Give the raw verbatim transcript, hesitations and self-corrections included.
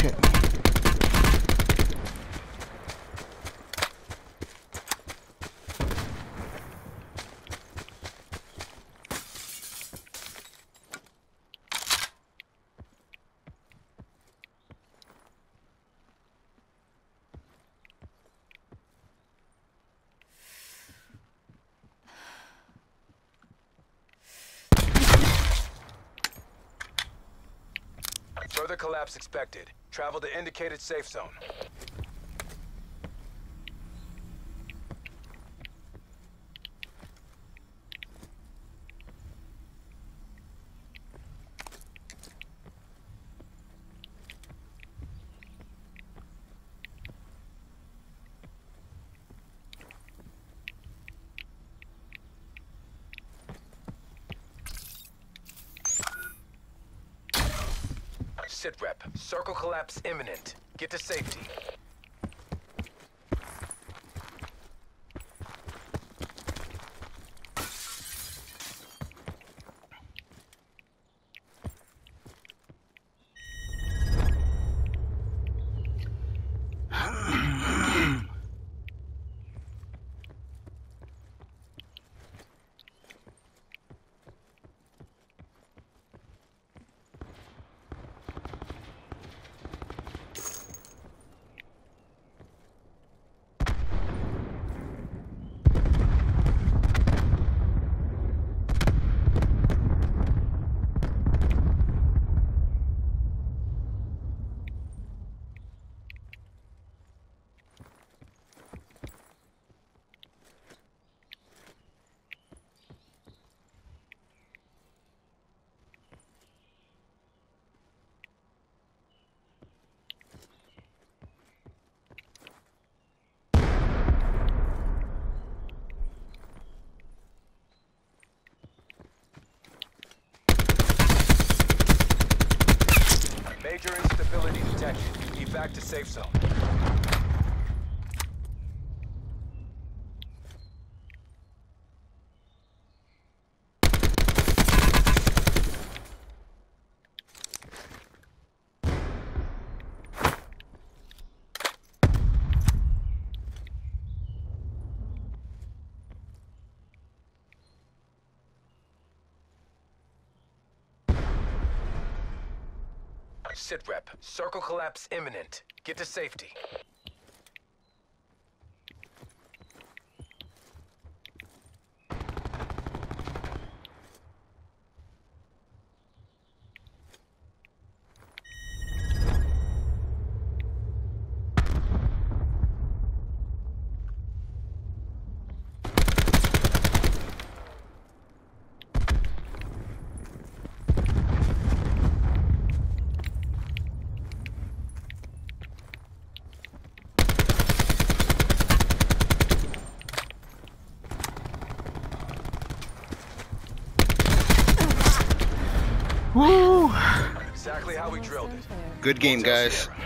shit. Further collapse expected. Travel to indicated safe zone. Sit rep. Circle collapse imminent. Get to safety. Major instability detected. Evac to safe zone. Sit rep. Circle collapse imminent. Get to safety. Woo! Exactly how we drilled it. Good game, guys.